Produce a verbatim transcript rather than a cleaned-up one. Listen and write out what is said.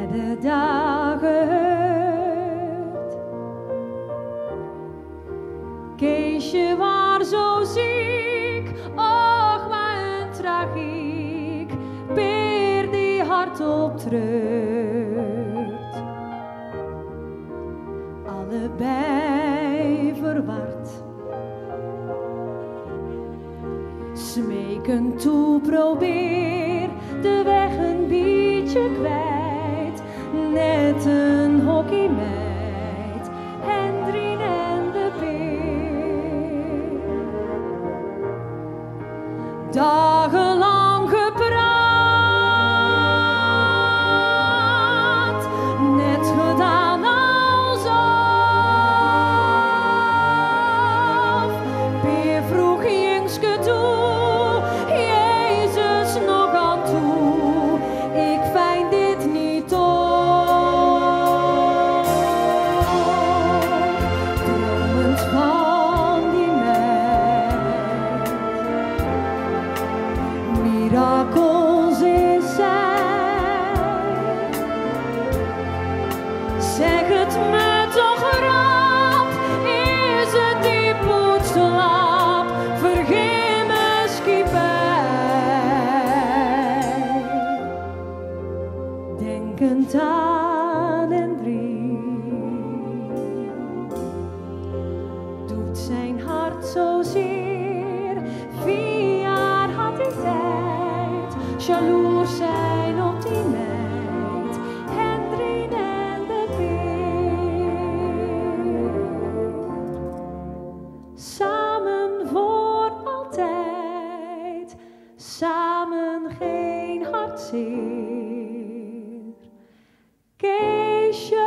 de dagen hurt. Keesje was zo ziek, och wat een tragiek, peer die hardop treurt. Allebei verward, smeken toe, probeer de weg een beetje kwijt. Net een hockeymeid, Hendrien en de peer. Dagenlang gepraat, net gedaan alsof. Peer vroeg jingske toe, Jezus nog aan toe, ik vind dit niet tof. Dromend van die meid, mirakels is zij. Zeg het me toch rap, is het die poetslaap, vergeet me skipij. Denkend aan Hendrien, doet zijn hart zozeer, vier jaar had hij tijd, jaloers zijn op die meid, Hendrien en de peer. Samen voor altijd, samen geen hartzeer. Keesje